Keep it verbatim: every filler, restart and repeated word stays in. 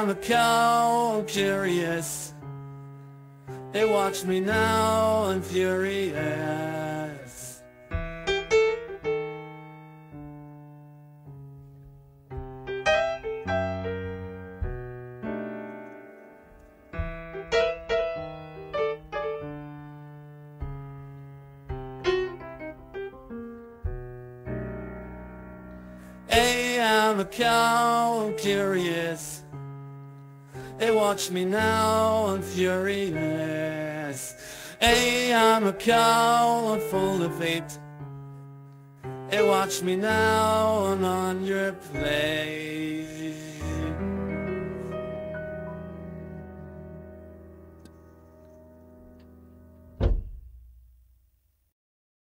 am a cow, curious. They watch me now, I'm furious. Hey, I'm a cow, curious. They watch me now, I'm furious. Hey, I'm a cow, I'm full of hate. They watch me now, I'm on your plate.